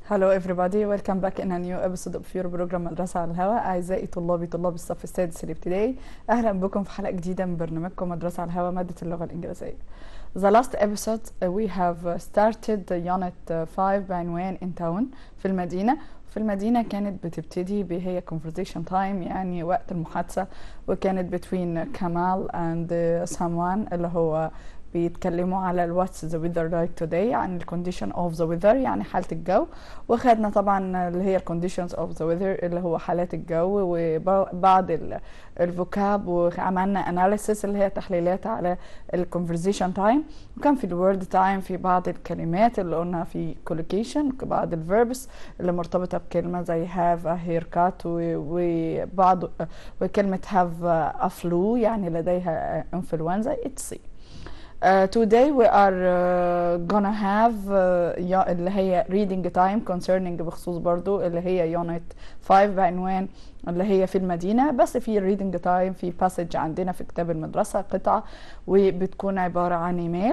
Hello everybody, welcome back in a new episode of your program مدرسة على الهواء. أعزائي طلاب الصف السادس الابتدائي، أهلا بكم في حلقة جديدة من برنامجكم مدرسة على الهواء مادة اللغة الإنجليزية. The last episode we have started unit 5 بعنوان in town في المدينة. في المدينة كانت بتبتدي بهي conversation time يعني وقت المحادثة، وكانت between كمال and someone اللي هو بيتكلموا على what's the weather like today، عن ال condition of the weather يعني حالة الجو. وخدنا طبعا اللي هي conditions of the weather اللي هو حالات الجو وبعض الفوكاب، وعملنا analysis اللي هي تحليلات على ال conversation time. وكان في ال word time في بعض الكلمات اللي قلنا في collocation، بعض ال verbs اللي مرتبطة بكلمة زي have a haircut وبعض وكلمة have a flu يعني لديها influenza etc. Today we are gonna have اللي هي reading time concerning بخصوص برضو اللي هي unit 5 بعنوان اللي هي في المدينة. بس في reading time في passage عندنا في كتاب المدرسة قطعة، وبتكون عبارة عن ايميل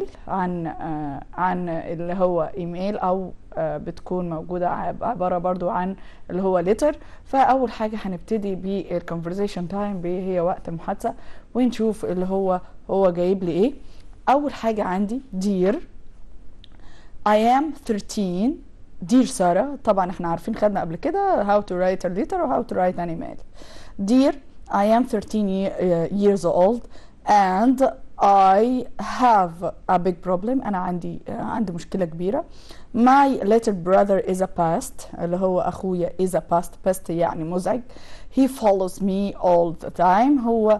عن اللي هو ايميل او بتكون موجودة عبارة برضو عن اللي هو letter. فأول حاجة هنبتدي بالconversation time هي وقت المحادثة، ونشوف اللي هو جايب لي ايه. أول حاجة عندي dear I am 13 dear سارة. طبعا احنا عارفين خدنا قبل كده how to write a letter و how to write an email. Dear I am 13 years old and I have a big problem. أنا عندي مشكلة كبيرة. My little brother is a pest اللي هو أخويا is a pest يعني مزعج. He follows me all the time. هو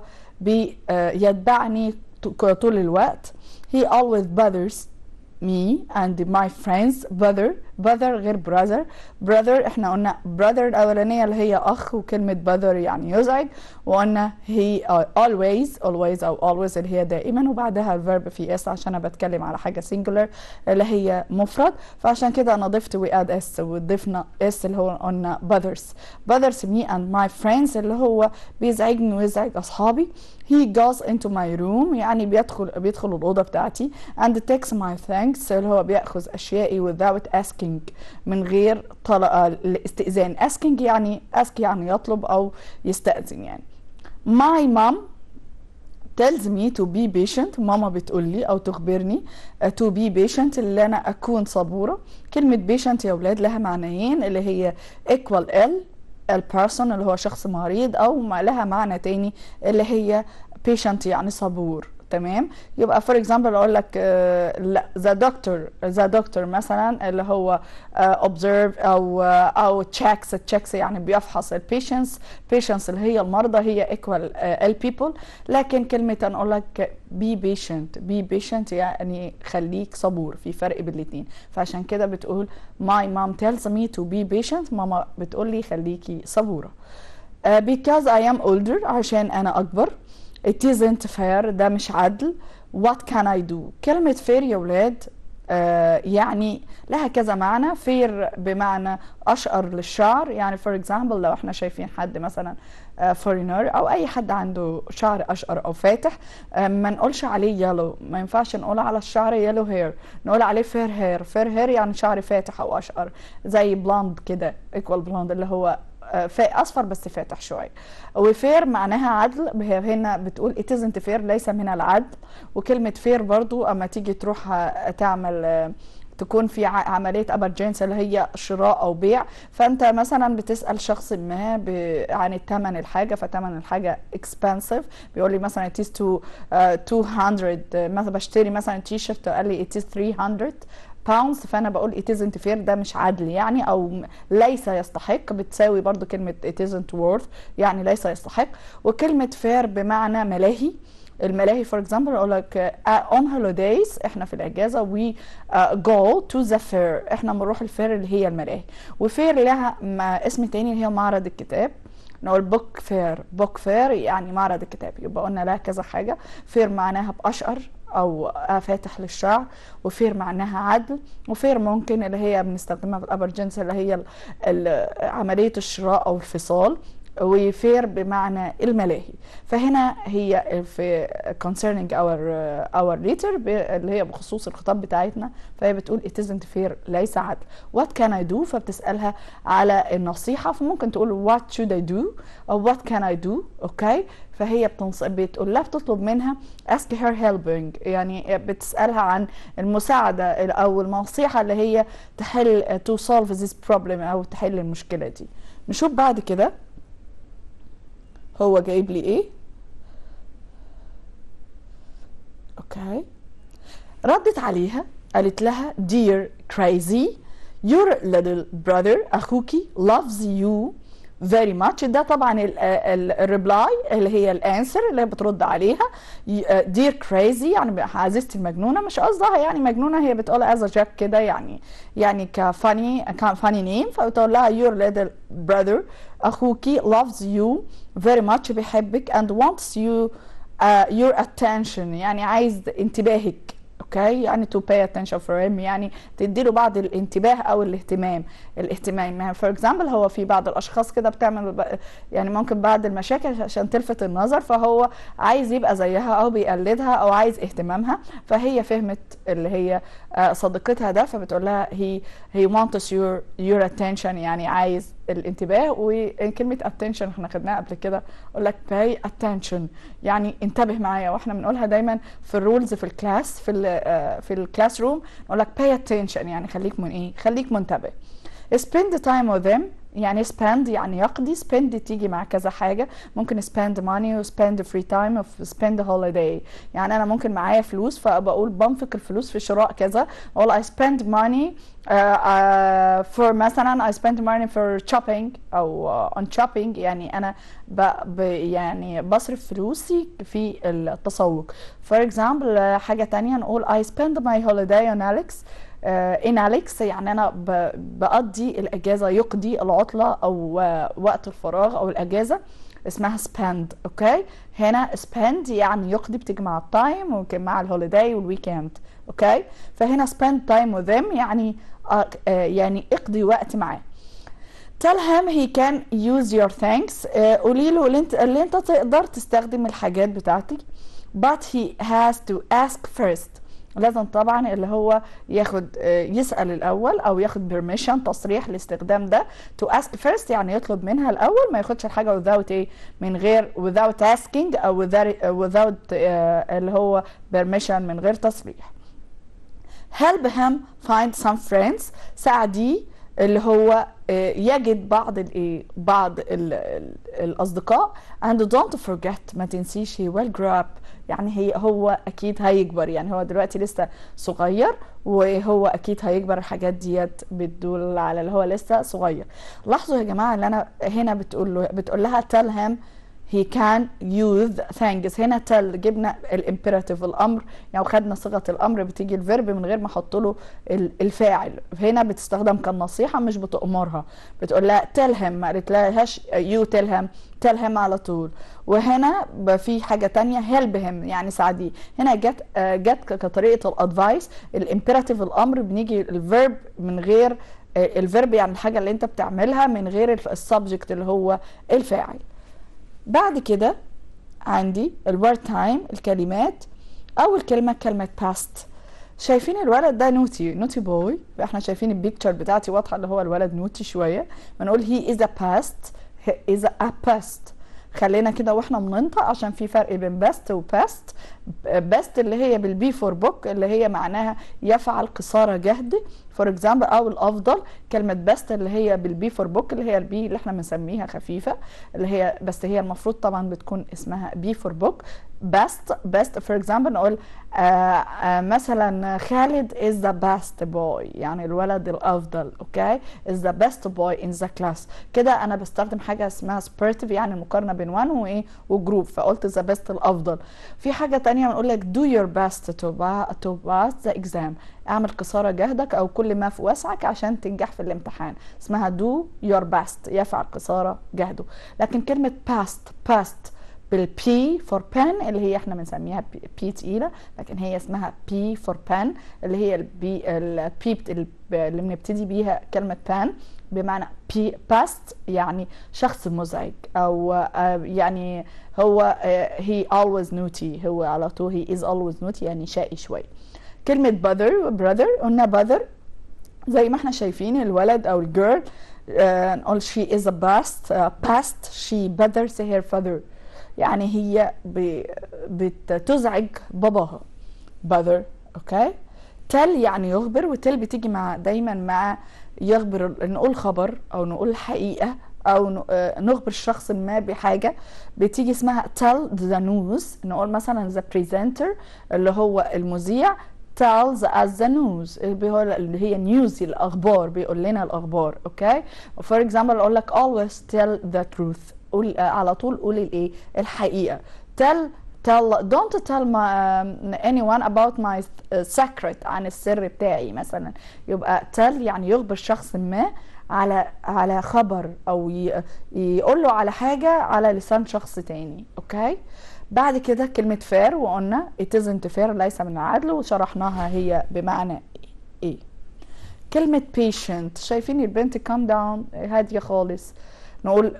بيتبعني طول الوقت. He always bothers me and my friends. bother غير brother احنا قلنا brother الأولانية اللي هي أخ، وكلمة bother يعني يزعج، وقلنا he always أو always اللي هي دائما، وبعدها الverb في s عشان أنا بتكلم على حاجة singular اللي هي مفرد، فعشان كده أنا ضفت we add s وضفنا s اللي هو قلنا bothers me and my friends اللي هو بيزعجني ويزعج أصحابي. He goes into my room يعني بيدخل الأوضة بتاعتي and takes my things اللي هو بيأخذ أشيائي without asking من غير الاستئذان. asking يعني يطلب أو يستأذن يعني. My mom tells me to be patient. ماما بتقول لي أو تخبرني to be patient اللي أنا أكون صبورة. كلمة patient يا أولاد لها معنيين اللي هي equal البيرسون اللي هو شخص مريض، او لها معنى تاني اللي هي patient يعني صبور. تمام. يبقى for example اقول لك the doctor مثلا اللي هو observe او checks يعني بيفحص patients اللي هي المرضى هي equal people. لكن كلمة نقول لك be patient يعني خليك صبور، في فرق بين الاثنين. فعشان كده بتقول my mom tells me to be patient. ماما بتقول لي خليكي صبورة. because I am older عشان انا اكبر. It isn't fair ده مش عدل. What can I do؟ كلمة fair يا ولاد يعني لها كذا معنى. fair بمعنى أشقر للشعر، يعني for example لو احنا شايفين حد مثلا foreigner أو أي حد عنده شعر أشقر أو فاتح، ما نقولش عليه yellow، ما ينفعش نقول على الشعر yellow hair، نقول عليه fair hair يعني شعر فاتح أو أشقر، زي blonde كده equal blonde اللي هو اصفر بس فاتح شويه. وفير معناها عدل، هنا بتقول it isn't fair ليس من العدل. وكلمه فير برضو اما تيجي تروح تعمل تكون في عمليه emergency اللي هي شراء او بيع، فانت مثلا بتسال شخص ما عن الثمن الحاجه، فتمن الحاجه expensive، بيقول لي مثلا it is 200 مثلا بشتري مثلا تي شيرت قال لي it is 300 باوندز، فانا بقول it isn't fair ده مش عدل يعني او ليس يستحق. بتساوي برضو كلمه it isn't worth يعني ليس يستحق. وكلمه fair بمعنى ملاهي. الملاهي for example اقول لك on holidays احنا في الاجازه we go to the fair احنا بنروح الفير اللي هي الملاهي. وفير لها اسم تاني اللي هي معرض الكتاب، نقول بوك فير يعني معرض الكتاب. يبقى قلنا لها كذا حاجه. فير معناها بأشقر او فاتح للشعر، وفير معناها عدل، وفير ممكن اللي هي بنستخدمها في الابرجنس اللي هي عمليه الشراء او الفصال. وفير بمعنى الملاهي. فهنا هي في concerning our leader اللي هي بخصوص الخطاب بتاعتنا، فهي بتقول it isn't fair، ليس عدل. what can I do، فبتسألها على النصيحة، فممكن تقول what should I do أو what can I do. أوكي، فهي بتقول لها، بتطلب منها ask her helping، يعني بتسألها عن المساعدة أو النصيحة اللي هي تحل to solve this problem أو تحل المشكلة دي. نشوف بعد كده هو جايب لي ايه. اوكي، ردت عليها قالت لها dear crazy your little brother أخوكي loves you very much. ده طبعا الريبلاي اللي هي الانسر اللي هي بترد عليها. dear crazy يعني عزيزتي المجنونه، مش قصدها يعني مجنونه، هي بتقول از جاك كده، يعني كفاني نيم. فبتقول لها your little brother أخوكي loves you very much بيحبك and wants you your attention يعني عايز انتباهك. اوكي، يعني to pay attention for him يعني تديله بعض الانتباه او الاهتمام. يعني for example هو في بعض الاشخاص كده بتعمل يعني ممكن بعض المشاكل عشان تلفت النظر، فهو عايز يبقى زيها او بيقلدها او عايز اهتمامها. فهي فهمت اللي هي صديقتها ده، فبتقول لها he wants your attention يعني عايز الانتباه. وكلمة attention احنا خدناها قبل كده، اقول لك pay attention يعني انتبه معايا، واحنا بنقولها دايما في الرولز في الكلاس في الكلاس روم، نقول لك pay attention يعني خليك منتبه. spend time with them يعني spend يعني يقضي، spend تيجي مع كذا حاجة، ممكن spend money و spend free time و spend holiday. يعني أنا ممكن معايا فلوس فبقول بنفق الفلوس في شراء كذا، أقول I spend money for مثلا I spend money for shopping أو on shopping يعني أنا يعني بصرف فلوسي في التسوق. for example حاجة تانية نقول I spend my holiday on Alex in Alex يعني أنا بقضي الأجازة، يقضي العطلة أو وقت الفراغ أو الأجازة اسمها spend. أوكي، هنا spend يعني يقضي، بتيجي مع التايم وممكن مع الهوليداي والويكند. أوكي، فهنا spend time with them يعني اقضي وقت معاه. tell him he can use your things قولي له اللي انت تقدر تستخدم الحاجات بتاعتك but he has to ask first. لازم طبعا اللي هو يسأل الأول أو ياخد permission تصريح الاستخدام ده. to ask first يعني يطلب منها الأول، ما ياخدش الحاجة without من غير without asking أو without اللي هو permission من غير تصريح. help him find some friends ساعديه اللي هو يجد بعض الأصدقاء and don't forget ما تنسيش he will grow up يعني هو أكيد هيكبر، يعني هو دلوقتي لسه صغير وهو أكيد هيكبر. الحاجات ديت بتدل على اللي هو لسه صغير. لاحظوا يا جماعة اللي أنا هنا بتقول لها tell him he can use things. هنا tell جبنا الامبيراتيف الامر يعني وخدنا صيغه الامر بتيجي الفيرب من غير ما احط له الفاعل. هنا بتستخدم كالنصيحه مش بتأمرها، بتقول لها tell him، ما قالتلهاش you tell him على طول. وهنا في حاجه تانية help him يعني ساعديه. هنا جت كطريقه الادفايس الامبيراتيف الامر بنيجي الفيرب من غير الفيرب يعني الحاجه اللي انت بتعملها من غير السبجكت اللي هو الفاعل. بعد كده عندي الورد تايم الكلمات. اول كلمه past. شايفين الولد ده نوتي بوي، احنا شايفين البيكتشر بتاعتي واضحه اللي هو الولد نوتي شويه، بنقول he is a past. خلينا كده واحنا بننطق عشان في فرق بين best و past. best اللي هي بالبي فور بوك اللي هي معناها يفعل قصارى جهد فور اكزامبل او الافضل. كلمه بست اللي هي بالبي فور بوك اللي هي البي اللي احنا بنسميها خفيفه اللي هي بس هي المفروض طبعا بتكون اسمها بي فور بوك. best فور اكزامبل نقول مثلا خالد is the best boy يعني الولد الافضل. اوكي is the best boy in the class. كده انا بستخدم حاجه اسمها superlative يعني المقارنه بين one وجروب، فقلت the best الافضل. في حاجه تانية بنقول لك do your best to pass the exam. اعمل قصارى جهدك او كل ما في وسعك عشان تنجح في الامتحان، اسمها do your best يفعل قصارى جهده. لكن كلمه past بالبي فور بن اللي هي احنا بنسميها بي تقيله، لكن هي اسمها بي فور بن اللي هي البي اللي بنبتدي بيها كلمه بن، بمعنى بي باست يعني شخص مزعج، او يعني هو he always naughty، هو على طول he is always naughty يعني شقي شويه. كلمه brother قلنا brother زي ما احنا شايفين الولد او الجيرل نقول she is a past she bothers her father، يعني هي بتزعج باباها bother. اوكي. tell يعني يخبر، وتل بتيجي دايما مع يخبر، نقول خبر او نقول حقيقة او نخبر الشخص ما بحاجة، بتيجي اسمها tell the news. نقول مثلا the presenter اللي هو المذيع tells us the news اللي هي نيوز الاخبار، بيقول لنا الاخبار. اوكي. for example اقول لك always tell the truth، قول على طول قول الايه الحقيقه. don't tell anyone about my secret عن السر بتاعي مثلا، يبقى tell يعني يخبر شخص ما على خبر او يقول له على حاجه على لسان شخص تاني. اوكي. بعد كده كلمة fair، وقلنا it isn't fair ليس من العدل، وشرحناها هي بمعنى ايه. كلمة patient، شايفين البنت calm down هادية خالص، نقول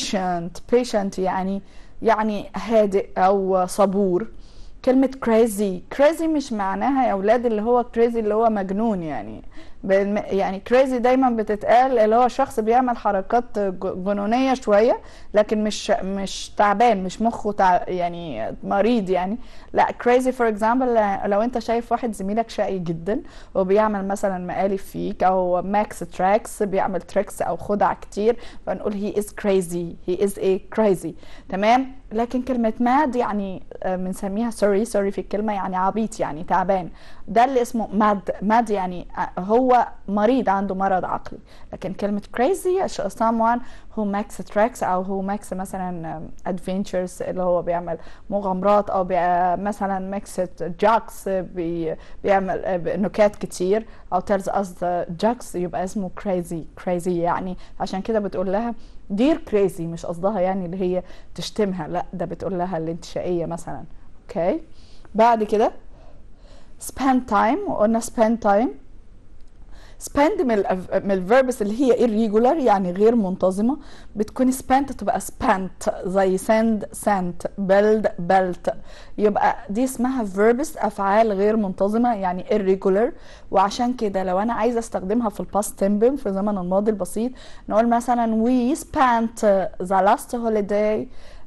patient يعني هادئ او صبور. كلمة crazy مش معناها يا اولاد اللي هو crazy اللي هو مجنون، يعني crazy دايما بتتقال اللي هو شخص بيعمل حركات جنونية شوية، لكن مش تعبان، مش مخه يعني مريض يعني. لا crazy for example لو انت شايف واحد زميلك شقي جدا وبيعمل مثلا مقالب فيك، او ماكس تراكس بيعمل تريكس او خدع كتير، فنقول he is crazy. تمام. لكن كلمة mad يعني بنسميها sorry في الكلمة يعني عبيط يعني تعبان، ده اللي اسمه mad يعني هو مريض عنده مرض عقلي. لكن كلمة crazy someone who makes tracks او who makes مثلا adventures اللي هو بيعمل مغامرات، او مثلا makes jokes بيعمل نكات كتير، او tells us the jokes، يبقى اسمه crazy يعني. عشان كده بتقول لها دير كريزي، مش قصدها يعني اللي هي تشتمها، لا ده بتقول لها اللي انت شقية مثلا. اوكي. بعد كده spend time، وقلنا spend time spend من الفيربس اللي هي irregular يعني غير منتظمة، بتكون spent تبقى spent، زي sent build، يبقى دي اسمها verbs افعال غير منتظمة يعني irregular. وعشان كده لو انا عايزة استخدمها في الباست تمبل في زمن الماضي البسيط، نقول مثلا we spent the last holiday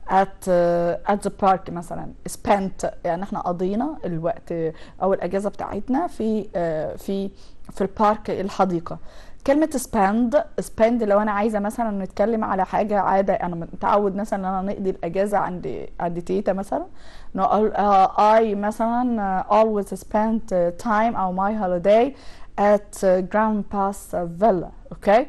at the park مثلا. spent يعني احنا قضينا الوقت او الاجازة بتاعتنا في البارك الحديقة. كلمة spend لو انا عايزة مثلا نتكلم على حاجة عادة انا متعود مثلا ان انا نقضي الاجازة عند تيتا مثلا، نقول I مثلا always spend time او my holiday at grandpa's villa. اوكي.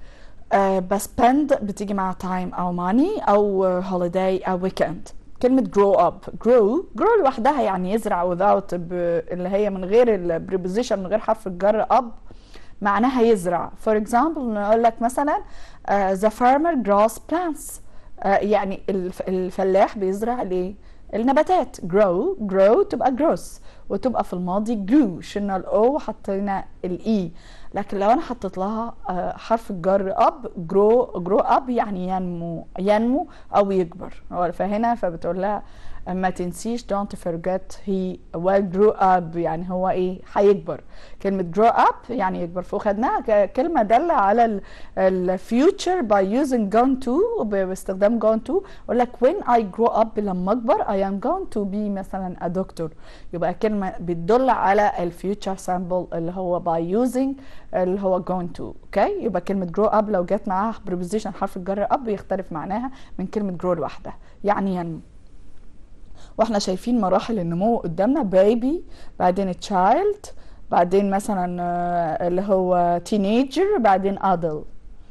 بس spend بتيجي مع time او money او holiday او weekend. كلمة grow لوحدها يعني يزرع without اللي هي من غير البريبوزيشن، من غير حرف الجر up، معناها يزرع. for example نقول لك مثلا the farmer grows plants، يعني الفلاح بيزرع ليه النباتات. grow تبقى gross، وتبقى في الماضي grew، شلنا الاو وحطينا الاي. لكن لو انا حطيت لها حرف الجر up grow up يعني ينمو او يكبر. فهنا فبتقول لها ما تنسيش don't forget he will grow up، يعني هو ايه هيكبر. كلمة grow up يعني يكبر. فخدناها كلمة دالة على ال future by using gone to، باستخدام gone to. اقول لك when I grow up لما اكبر I am going to be مثلا a doctor، يبقى كلمة بتدل على ال future simple اللي هو by using اللي هو going to. اوكي. يبقى كلمة grow up لو جت معاها preposition حرف الجر up يختلف معناها من كلمة grow لوحدها يعني ينمو. واحنا شايفين مراحل النمو قدامنا، بيبي، بعدين تشايلد، بعدين مثلا اللي هو تينيجر، بعدين ادل.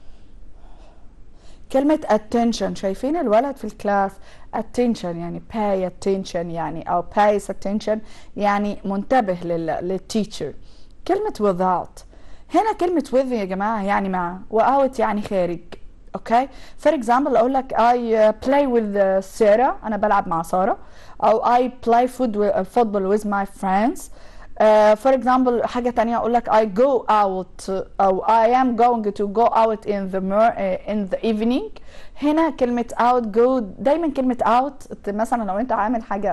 كلمة attention، شايفين الولد في الكلاس attention يعني pay attention يعني او pays attention يعني منتبه للتيتشر. كلمة without، هنا كلمة with يا جماعة يعني مع، وout يعني خارج. اوكي. فور اكزامبل اقول لك I play with سارة، انا بلعب مع سارة، او I play football with my friends. فور اكزامبل حاجة تانية اقول لك I go out او I am going to go out in the evening. هنا كلمة out go، دايما كلمة out مثلا لو انت عامل حاجة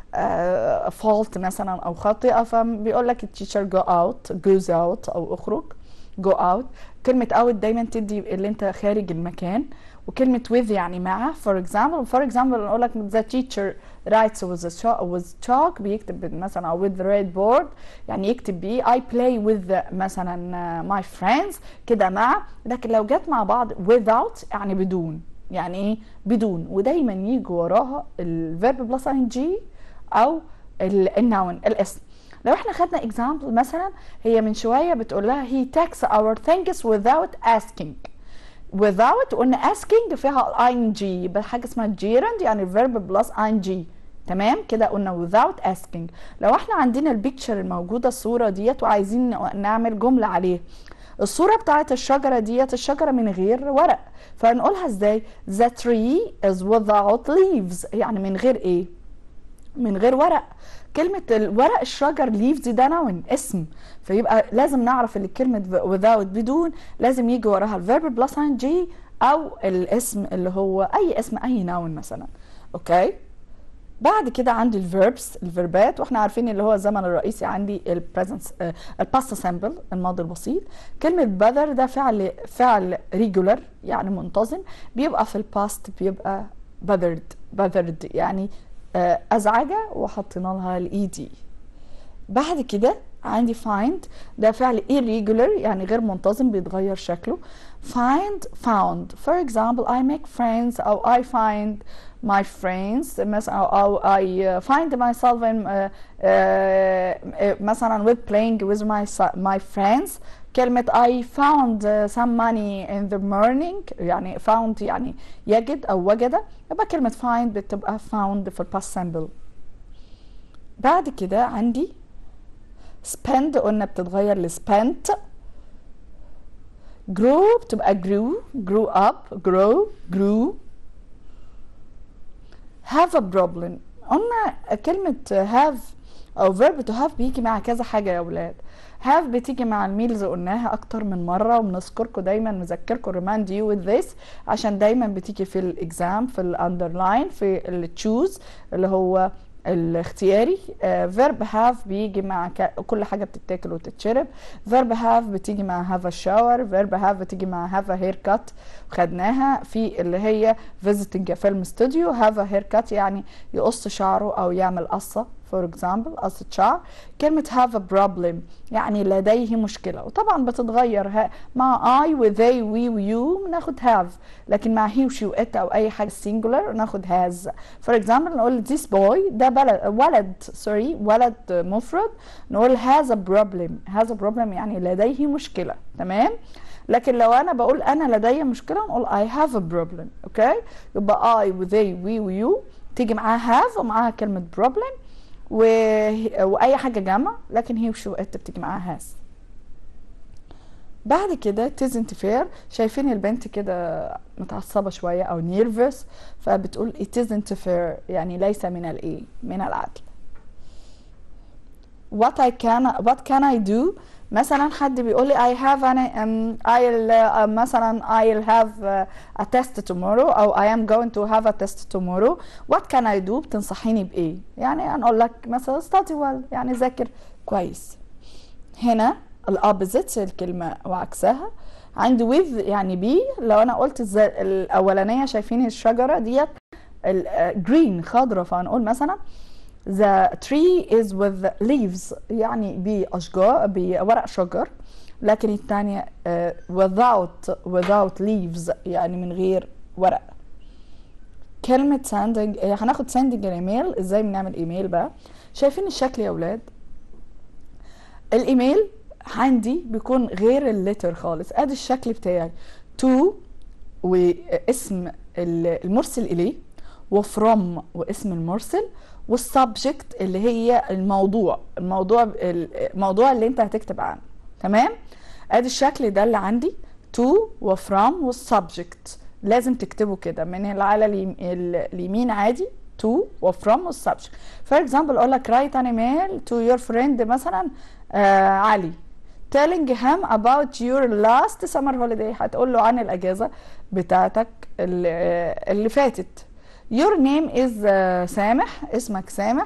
fault مثلا او خاطئة، فبيقول لك التيشر go out goes out او اخرج go out. كلمة out دايما تدي اللي انت خارج المكان، وكلمة with يعني مع. for example نقول لك the teacher writes with chalk، بيكتب مثلا او with the red board يعني يكتب بيه. I play with مثلا my friends كده مع. لكن لو جت مع بعض without يعني بدون، يعني ايه بدون، ودايما يجي وراها الفيرب بلس ing او النون الاسم. لو احنا خدنا example مثلا، هي من شوية بتقول لها he takes our things without asking. without قلنا asking فيها ing، يبقى حاجة اسمها gerund يعني verb plus ing. تمام كده قلنا without asking. لو احنا عندنا البيكتشر الموجودة الصورة ديت وعايزين نعمل جملة عليه، الصورة بتاعت الشجرة ديت الشجرة من غير ورق، فنقولها ازاي؟ the tree is without leaves يعني من غير ايه؟ من غير ورق. كلمة الورق الشجر leaves ده نون اسم، فيبقى لازم نعرف ان كلمة without بدون لازم يجي وراها الفيرب بلس ing او الاسم اللي هو اي اسم اي نون مثلا. اوكي. بعد كده عندي الفيربات، واحنا عارفين اللي هو الزمن الرئيسي عندي البريزنس الباست سامبل الماضي البسيط. كلمة bother ده فعل ريجولر يعني منتظم، بيبقى في الباست بيبقى bothered يعني أزعجة وحطينا لها الاي دي. بعد كده عندي find ده فعل irregular يعني غير منتظم بيتغير شكله. found for example I make friends أو I find my friends مثلا، أو I find myself in مثلا with playing with my friends. كلمة I found some money in the morning يعني found يعني يجد أو وجد، يبقى كلمة find بتبقى found في الباست simple. بعد كده عندي spend قلنا بتتغير ل spent. grow بتبقى grew up grew. have a problem قلنا كلمة have أو verb to have بيجي مع كذا حاجة يا أولاد. have بتيجي مع الميلز قلناها أكتر من مرة، وبنذكركم دايما نذكركم remind you with this عشان دايما بتيجي في الإكزام في الأندرلاين في التشوز اللي هو الاختياري. verb have بيجي مع كل حاجة بتتاكل وتتشرب. verb have بتيجي مع have a shower. verb have بتيجي مع have a haircut خدناها في اللي هي visiting film studio. have a haircut يعني يقص شعره أو يعمل قصة for example قصة شعر. كلمة have a problem يعني لديه مشكلة، وطبعا بتتغير مع I و they we و you ناخد have، لكن مع he و she و it أو أي حاجة singular ناخد has. for example نقول this boy ده ولد مفرد، نقول has a problem يعني لديه مشكلة. تمام. لكن لو انا بقول انا لدي مشكله نقول I have a problem. اوكي. يبقى I و they we و you تيجي معاها have ومعاها كلمه problem واي حاجه جمع، لكن he و she و it بتيجي معاها has. بعد كده isn't fair، شايفين البنت كده متعصبه شويه او nervous، فبتقول it isn't fair يعني ليس من العدل. what can I do مثلا حد بيقول لي I have I'll have a test tomorrow أو I am going to have a test tomorrow. what can I do بتنصحيني بإيه؟ يعني أنا أقول لك مثلا study well يعني ذاكر كويس. هنا الopposite الكلمة وعكسها. عندي with يعني بي، لو أنا قلت الأولانية شايفين الشجرة ديت green خضرة، فهنقول مثلا the tree is with leaves يعني بأشجار بورق شجر، لكن الثانية without leaves يعني من غير ورق. كلمة sending هناخد sending الايميل. ازاي بنعمل ايميل بقى؟ شايفين الشكل يا اولاد؟ الايميل عندي بيكون غير الليتر خالص. ادي الشكل بتاعي to واسم المرسل اليه، وفروم واسم المرسل، والسبجكت اللي هي الموضوع اللي انت هتكتب عنه. تمام. ادي الشكل ده اللي عندي to وfrom والسبجكت لازم تكتبوا كده من على اليمين عادي to وfrom والسبجكت. for example اقول لك write an email to your friend مثلا علي telling him about your last summer holiday. هتقول له عن الاجازه بتاعتك اللي فاتت. your name is سامح، اسمك سامح.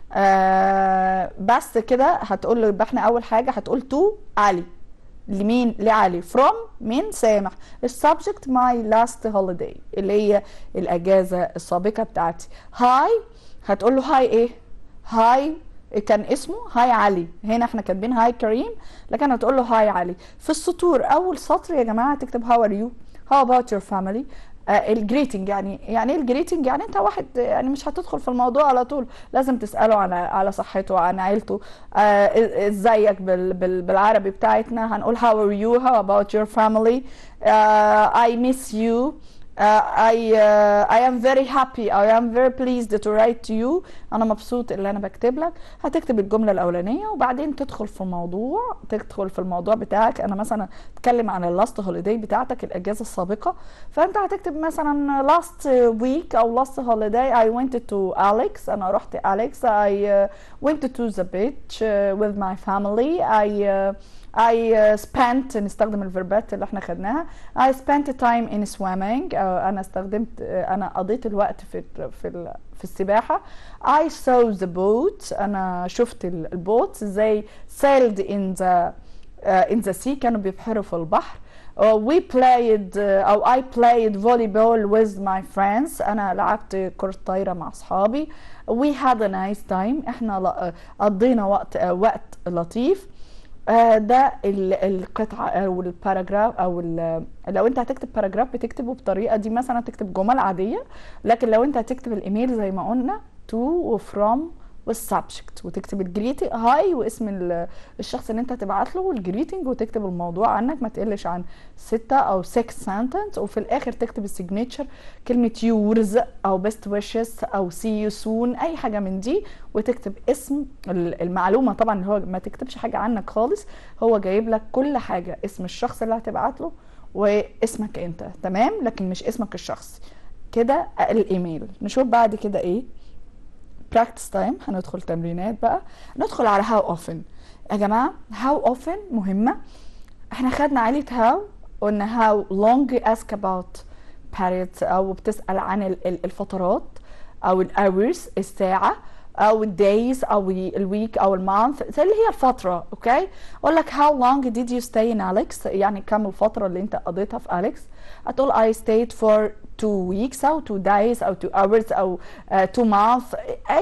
بس كده هتقول له يبقى احنا اول حاجه هتقول to علي، لمين؟ لعلي. from من سامح. السبجكت my last holiday اللي هي الاجازه السابقه بتاعتي. هاي هتقول له هاي ايه؟ هاي كان اسمه هاي علي، هنا احنا كاتبين هاي كريم لكن هتقول له هاي علي. في السطور اول سطر يا جماعه تكتب how are you how about your family. الجريتنج يعني ايه الجريتنج؟ يعني انت واحد يعني مش هتدخل في الموضوع على طول، لازم تساله على صحته عن عيلته. ازيك بالعربي بتاعتنا هنقول how are you how about your family. I miss you. I am very happy. I am very pleased to write to you. أنا مبسوط اللي أنا بكتب لك. هتكتب الجملة الأولانية وبعدين تدخل في الموضوع بتاعك. أنا مثلا اتكلم عن اللاست هوليداي بتاعتك الأجازة السابقة، فأنت هتكتب مثلا last week أو last holiday I went to Alex. أنا رحت Alex. I went to the beach with my family. I spent نستخدم الفيربات اللي احنا خدناها. I spent time in swimming. أنا قضيت الوقت في السباحة. I saw the boat. أنا شفت البوت ازاي sailed in the sea. كانوا بيبحروا في البحر. we played أو I played volleyball with my friends. أنا لعبت كرة طايرة مع أصحابي. we had a nice time. احنا قضينا وقت لطيف. ده القطعة او الباراجراف او لو انت هتكتب باراجراف بتكتبه بطريقة دي، مثلا تكتب جمل عادية. لكن لو انت هتكتب الايميل زي ما قلنا to وفروم والسبجكت، وتكتب الجريتنج هاي واسم الشخص اللي انت هتبعت له والجريتنج، وتكتب الموضوع عنك ما تقلش عن 6 أو 6 سنتنس. وفي الاخر تكتب السيجنتشر كلمة يورز او بيست ويشز او سي يو سون اي حاجة من دي، وتكتب اسم المعلومة. طبعا اللي هو ما تكتبش حاجة عنك خالص، هو جايب لك كل حاجة، اسم الشخص اللي هتبعت له واسمك انت، تمام، لكن مش اسمك الشخصي. كده الايميل. نشوف بعد كده ايه practice time. هندخل تمرينات بقى. ندخل على how often. يا جماعة how often مهمة. احنا خدنا عائلة how، قلنا how long ask about periods او بتسأل عن الفترات او hours الساعة او days او الويك او المانث اللي هي الفترة. اوكي، اقول لك how long did you stay in Alex، يعني كم الفترة اللي انت قضيتها في أليكس. هتقول I stayed for 2 weeks او 2 days او 2 hours او 2 months.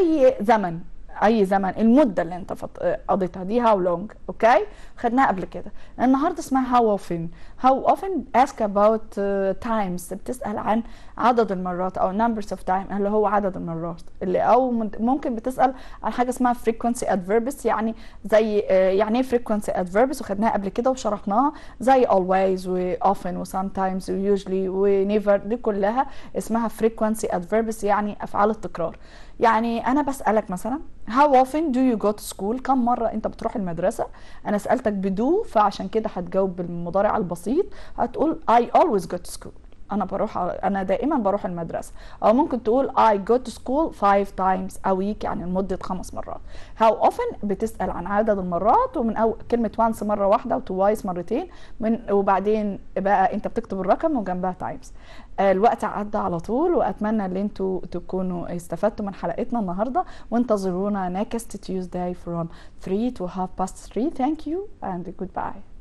اي زمن المده اللي انت قضيتها دي how long. اوكي، خدناها قبل كده. النهارده اسمها how often. how often ask about times، بتسال عن عدد المرات او numbers of time اللي هو عدد المرات اللي، او ممكن بتسال عن حاجه اسمها frequency adverbs، يعني زي يعني ايه frequency adverbs، وخدناها قبل كده وشرحناها، زي always و often و sometimes و usually و never. دي كلها اسمها frequency adverbs، يعني افعال التكرار. يعني انا بسالك مثلا how often do you go to school، كم مره انت بتروح المدرسه. انا سالتك بدو، فعشان كده هتجاوب بالمضارع البسيط، هتقول I always go to school، انا دائما بروح المدرسه. او ممكن تقول I go to school 5 times a week، يعني لمده 5 مرات. how often بتسال عن عدد المرات، ومن كلمه once مره واحده و twice مرتين، وبعدين بقى انت بتكتب الرقم وجنبها times. الوقت عدى على طول، واتمنى ان انتوا تكونوا استفدتوا من حلقتنا النهارده، وانتظرونا next Tuesday from 3 to 3:30. Thank you and goodbye.